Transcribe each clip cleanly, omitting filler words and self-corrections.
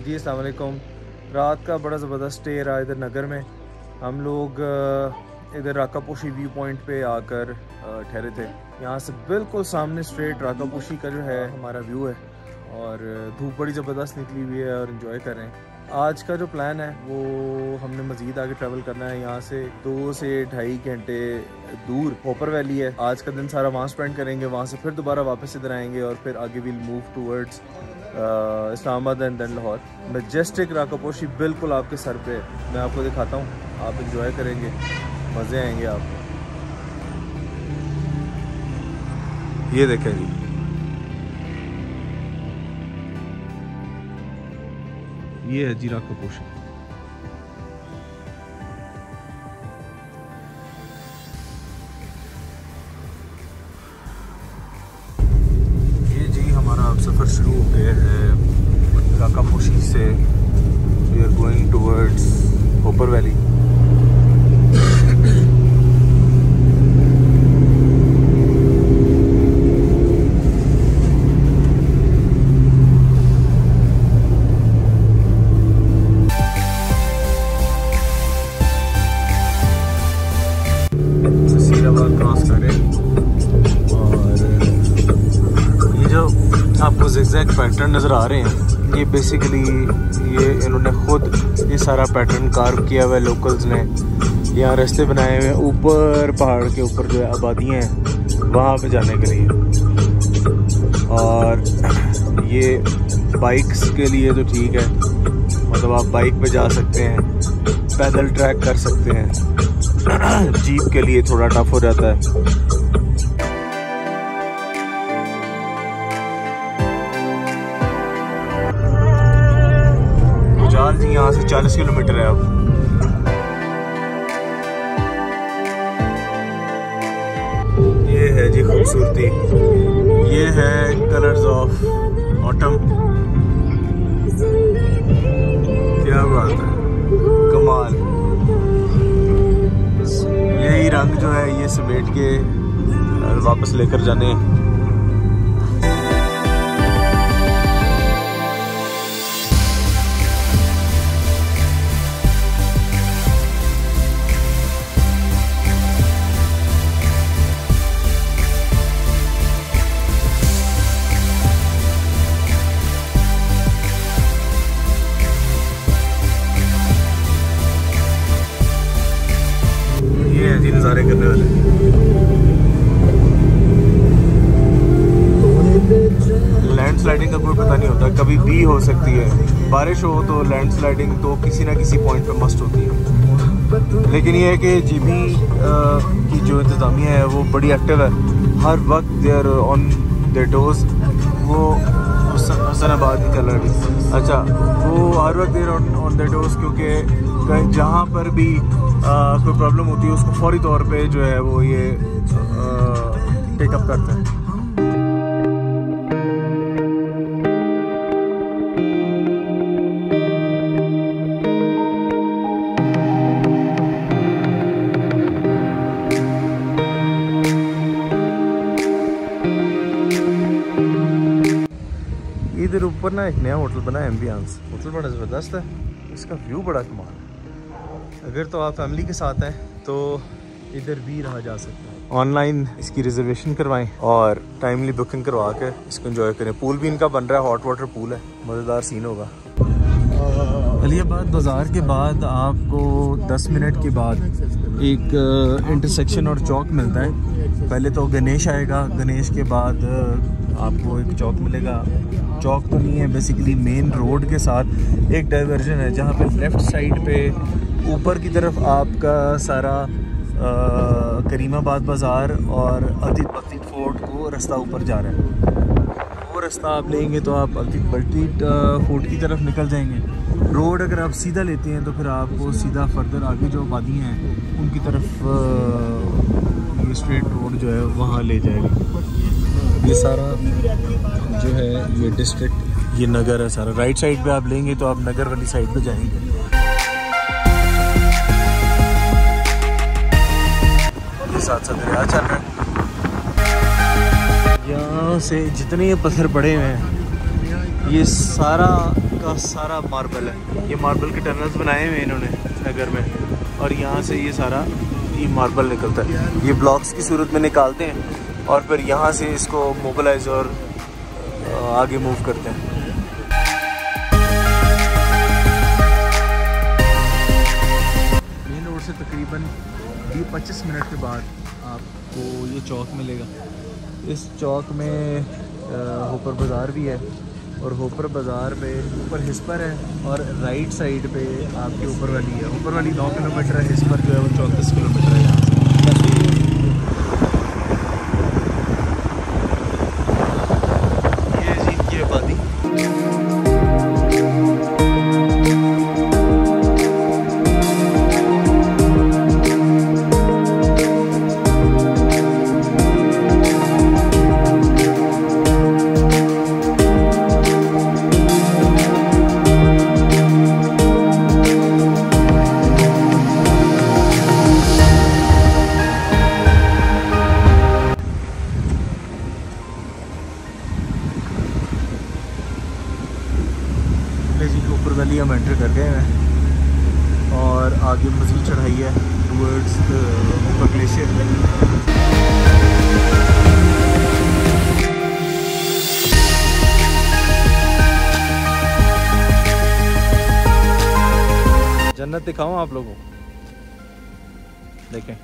जी अस्सलाम वालेकुम। रात का बड़ा ज़बरदस्त स्टे रहा इधर नगर में। हम लोग इधर राकापोशी व्यू पॉइंट पे आकर ठहरे थे। यहाँ से बिल्कुल सामने स्ट्रेट राकापोशी का जो है हमारा व्यू है और धूप बड़ी ज़बरदस्त निकली हुई है और इन्जॉय कर रहे हैं। आज का जो प्लान है वो हमने मज़ीद आगे ट्रैवल करना है। यहाँ से 2 से 2.5 घंटे दूर होपर वैली है। आज का दिन सारा वहाँ स्पेंड करेंगे, वहाँ से फिर दोबारा वापस इधर आएंगे और फिर आगे will move towards Islamabad and then Lahore. Majestic Rakaposhi बिल्कुल आपके सर पे, मैं आपको दिखाता हूँ, आप इंजॉय करेंगे, मज़े आएंगे आपको। ये देखें जी, ये है जी राकापोशी। ये जी हमारा अब सफ़र शुरू हो गया है राकापोशी से। We are going towards Hopar valley. Cross करें और ये जो आपको ज़िगज़ैग पैटर्न नज़र आ रहे हैं, ये बेसिकली ये इन्होंने खुद ये सारा पैटर्न कार्व किया हुआ है। लोकल्स ने यहाँ रास्ते बनाए हुए हैं ऊपर पहाड़ के ऊपर जो है आबादियाँ हैं वहाँ पे जाने के लिए। और ये बाइक्स के लिए तो ठीक है, मतलब आप बाइक पे जा सकते हैं, पैदल ट्रैक कर सकते हैं। जीप के लिए थोड़ा टफ हो जाता है। गुजाल जी यहाँ से 40 किलोमीटर है। अब ये है जी खूबसूरती, ये है कलर्स ऑफ ऑटम। क्या बात है, कमाल। यही रंग जो है ये समेट के वापस लेकर जाने हैं। नज़ारे करने वाले लैंडस्लाइडिंग का कोई पता नहीं होता, कभी भी हो सकती है। बारिश हो तो लैंडस्लाइडिंग तो किसी ना किसी पॉइंट पे मस्ट होती है। लेकिन ये है कि जीबी की जो इंतज़ामिया है वो बड़ी एक्टिव है, हर वक्त देयर ऑन देयर टोज। वो हसनाबाद ही चल रही, अच्छा, वो हर वक्त देयर ऑन देयर टोज, क्योंकि जहाँ पर भी कोई प्रॉब्लम होती है उसको फौरी तौर पे जो है वो ये टेकअप करते हैं। इधर ऊपर ना एक नया होटल बना है, एम्बियंस होटल बड़ा ज़बरदस्त है, इसका व्यू बड़ा कमाल है। अगर तो आप फैमिली के साथ हैं तो इधर भी रहा जा सकता है। ऑनलाइन इसकी रिजर्वेशन करवाएं और टाइमली बुकिंग करवा के इसको एंजॉय करें। पूल भी इनका बन रहा है, हॉट वाटर पूल है, मज़ेदार सीन होगा। अलीबाद बाज़ार के बाद आपको 10 मिनट के बाद एक इंटरसेक्शन और चौक मिलता है। पहले तो गणेश आएगा, गणेश के बाद आपको एक चौक मिलेगा। चौक तो नहीं है, बेसिकली मेन रोड के साथ एक डाइवर्जन है जहाँ पे लेफ़्ट साइड पे ऊपर की तरफ आपका सारा करीमाबाद बाज़ार और अतीत बल्तीत फोर्ट को रास्ता ऊपर जा रहा है। वो रास्ता आप लेंगे तो आप अतीत बल्तीत फोर्ट की तरफ निकल जाएंगे। रोड अगर आप सीधा लेते हैं तो फिर आपको सीधा फर्दर आगे जो आबादियाँ हैं उनकी तरफ ये स्ट्रेट रोड जो है वहाँ ले जाएगा। ये सारा जो है ये डिस्ट्रिक्ट, ये नगर है सारा। राइट साइड पे आप लेंगे तो आप नगर वाली साइड पे जाएंगे। ये साथ साथ दरिया चल रहा है। यहाँ से जितने ये पत्थर पड़े हुए हैं ये सारा का सारा मार्बल है। ये मार्बल के टनल्स बनाए हुए हैं इन्होंने नगर में, और यहाँ से ये सारा ये मार्बल निकलता है। ये ब्लॉक्स की सूरत में निकालते हैं और फिर यहाँ से इसको मोबिलाइज और आगे मूव करते हैं। मेन रोड से तकरीबन 20-25 मिनट के बाद आपको ये चौक मिलेगा। इस चौक में होपर बाज़ार भी है, और होपर बाज़ार पे ऊपर हिस्पर है, और राइट साइड पे आपकी ऊपर वाली है। ऊपर वाली 9 किलोमीटर है, हिस्पर जो है वो 34 किलोमीटर है यहाँ से। ये जी की आबादी। ऊपर वैली हम एंटर कर गए हैं और आगे मज़ीद चढ़ाई है टूवर्ड्स ऊपर ग्लेशियर। जन्नत दिखाऊं आप लोगों को, देखें।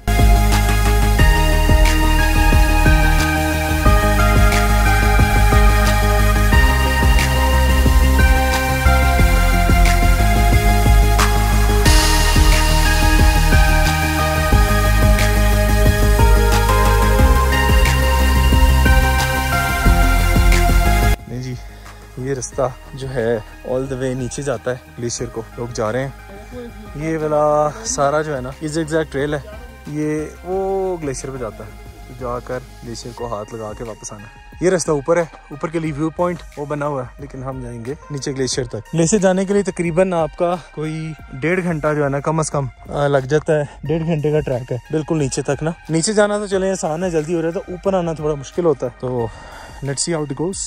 ये रास्ता जो है ऑल द वे नीचे जाता है ग्लेशियर को, लोग जा रहे हैं। ये वाला सारा जो है ना, ये एग्जैक्ट ट्रेल है, ये वो ग्लेशियर पे जाता है। तो जाकर ग्लेशियर को हाथ लगा के वापस आना है। ये रास्ता ऊपर है, ऊपर के लिए व्यू पॉइंट वो बना हुआ है, लेकिन हम जाएंगे नीचे ग्लेशियर तक। ग्लेशियर जाने के लिए तकरीबन आपका कोई 1.5 घंटा जो है ना कम से कम लग जाता है। 1.5 घंटे का ट्रैक है बिल्कुल नीचे तक ना। नीचे जाना तो चले आसान है, जल्दी हो रहा है, तो ऊपर आना थोड़ा मुश्किल होता है। तो let's see how it goes.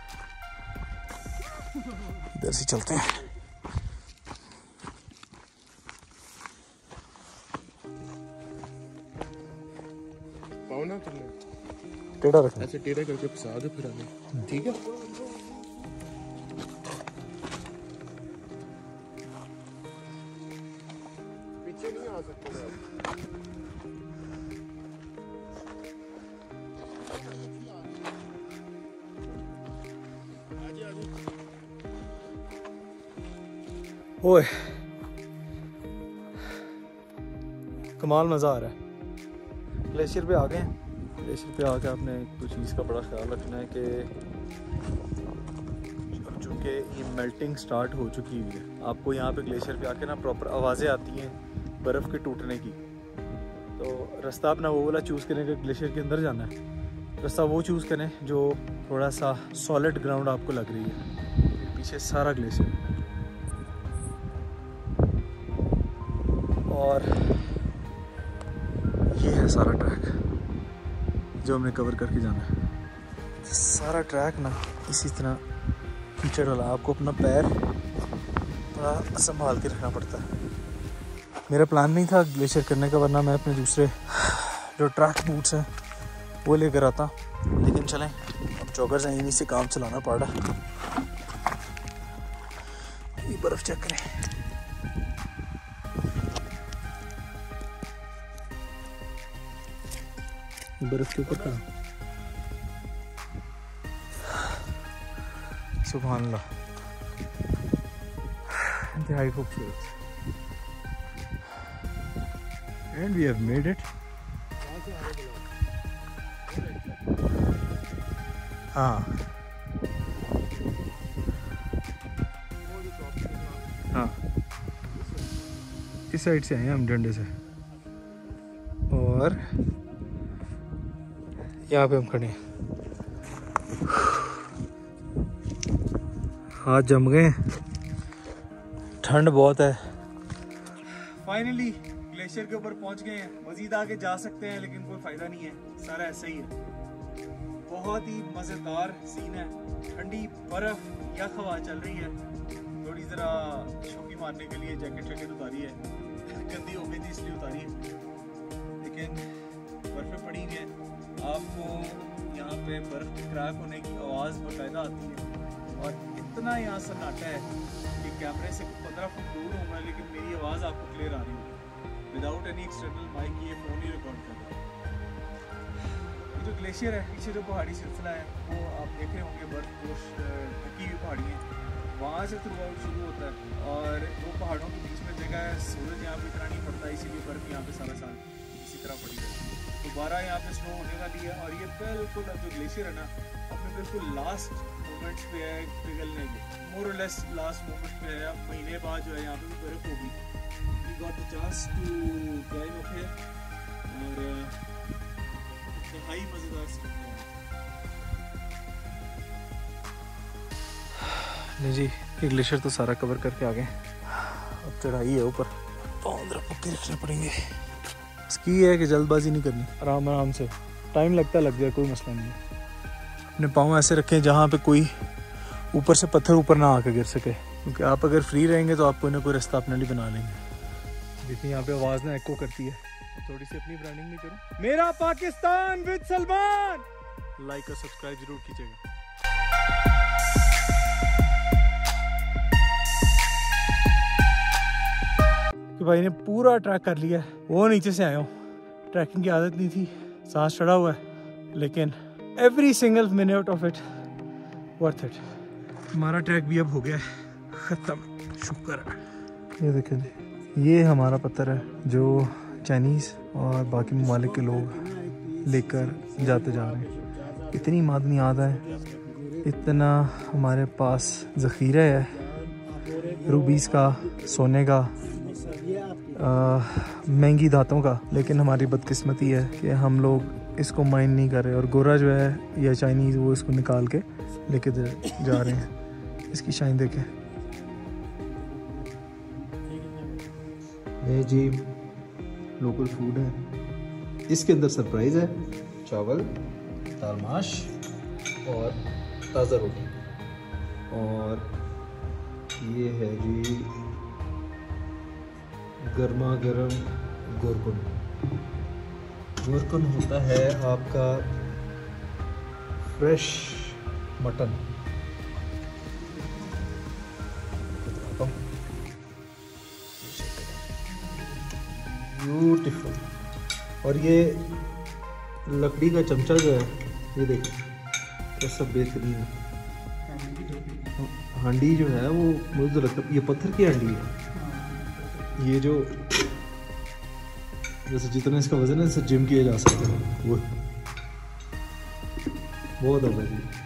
इधर से चलते हैं। पाउना तुमने टेढ़ा रखना, ऐसे टेढ़ा करके फंसा दो फिर आगे, ठीक है। पीछे नहीं आ सकते आप। ओए कमाल मज़ा आ रहा है। ग्लेशियर पे आ गए हैं। ग्लेशियर पे आके आपने कुछ चीज़ का बड़ा ख्याल रखना है कि चूँकि ये मेल्टिंग स्टार्ट हो चुकी हुई है, आपको यहाँ पे ग्लेशियर पे आके ना प्रॉपर आवाज़ें आती हैं बर्फ़ के टूटने की। तो रास्ता अपना वो वाला चूज़ करें कि ग्लेशियर के अंदर जाना है। रास्ता वो चूज़ करें जो थोड़ा सा सॉलिड ग्राउंड आपको लग रही है। पीछे सारा ग्लेशियर और ये है सारा ट्रैक जो हमने कवर करके जाना है। सारा ट्रैक ना इसी तरह कीचड़ वाला, आपको अपना पैर बड़ा संभाल के रखना पड़ता है। मेरा प्लान नहीं था ग्लेशियर करने का, वरना मैं अपने दूसरे जो ट्रैक बूट्स हैं वो लेकर आता, लेकिन चलें अब जॉगर्स हैं, इन्हीं से काम चलाना पड़ रहा। ये बर्फ़ चेक करें। बर्फ के ऊपर का सुभान अल्लाह, इंतहाई खूबसूरत। And we have made it. हाँ हाँ, इस साइड से आए हैं हम डंडे से, और यहाँ पे हम खड़े हैं। हाथ जम गए, ठंड बहुत है। फाइनली ग्लेशियर के ऊपर पहुंच गए हैं। मजीद आगे जा सकते हैं लेकिन कोई फ़ायदा नहीं है, सारा ऐसा ही है। बहुत ही मज़ेदार सीन है। ठंडी बर्फ़ या हवा चल रही है। थोड़ी ज़रा शोकी मारने के लिए जैकेट वैकेट उतारी है, गंदी हो गई थी इसलिए उतारी है, लेकिन बर्फ़ें पड़ी हुई हैं। आपको यहाँ पे बर्फ़ की क्रैक होने की आवाज़ बाकायदा आती है और इतना यहाँ सन्नाटा है कि कैमरे से 15 फुट दूर हूँ मैं, लेकिन मेरी आवाज़ आपको क्लियर आ रही है विदाउट एनी एक्सटर्नल माइक। ये फ़ोन ही रिकॉर्ड कर रहा है। ये जो ग्लेशियर है, पीछे जो पहाड़ी सिलसिला है वो आप देख रहे होंगे, बर्फ़ पोश ढकी हुई पहाड़ी है, वहाँ से थ्रू आउट शुरू होता है और वो पहाड़ों के बीच में जगह है। सूरज यहाँ पे इतना नहीं पड़ता, इसीलिए बर्फ़ यहाँ पे सारा साल इसी तरह पड़ी है। दोबारा यहाँ पे स्नो होने वाली है और ये बिल्कुल जो ग्लेशियर है ना अपने बिल्कुल लास्ट मोमेंट्स पे है पिघलने के, मोर और लेस लास्ट मोमेंट पे है। अब महीने बाद जो है यहाँ पे भी बर्फ़ होगी। We got the chance to climb up here और इंतहाई मज़ेदार सीन है। नहीं जी, ये ग्लेशियर तो सारा कवर करके आ गए। अब चढ़ाई है ऊपर, पाँव जरा पक्के रखने पड़ेंगे। इसकी है कि जल्दबाजी नहीं करनी, आराम आराम से, टाइम लगता लग जाए, कोई मसला नहीं है। अपने पाँव ऐसे रखें जहाँ पे कोई ऊपर से पत्थर ऊपर ना आकर गिर सके, क्योंकि आप अगर फ्री रहेंगे तो आप कोई ना कोई रास्ता अपने लिए बना लेंगे। देखिए यहाँ पे आवाज़ ना एको करती है, थोड़ी सी अपनी ब्रांडिंग नहीं करूँ। मेरा पाकिस्तान विद सलमान, लाइक और सब्सक्राइब जरूर कीजिएगा। कि भाई ने पूरा ट्रैक कर लिया है, वो नीचे से आया हूँ, ट्रैकिंग की आदत नहीं थी, सांस चढ़ा हुआ है, लेकिन every single minute of it worth it. हमारा ट्रैक भी अब हो गया है ख़त्म, शुक्र है। ये देखें जी, ये हमारा पत्थर है जो चाइनीज़ और बाकी ममालिक के लोग लेकर जाते जा रहे हैं। इतनी मादनियात है, इतना हमारे पास ज़ख़ीरा है रूबीज़ का, सोने का, महंगी धातों का, लेकिन हमारी बदकिस्मती है कि हम लोग इसको माइन नहीं कर रहे। और गोरा जो है या चाइनीज़, वो इसको निकाल के लेके जा रहे हैं। इसकी शाइन देखें। ये जी लोकल फूड है, इसके अंदर सरप्राइज़ है, चावल, दाल माश और ताज़ा रोटी। और ये है जी गर्मा गर्म गोरकुन। गोरकुन होता है आपका फ्रेश मटन। ब्यूटीफुल। और ये लकड़ी का चमचा जो है, ये देखिए कैसा बेहतरीन है। हांडी जो है वो मुझे तो लगता है ये पत्थर की हांडी है। ये जो जैसे जितना इसका वजन है, इससे जिम किया जा सकता है, वो बहुत है भाई।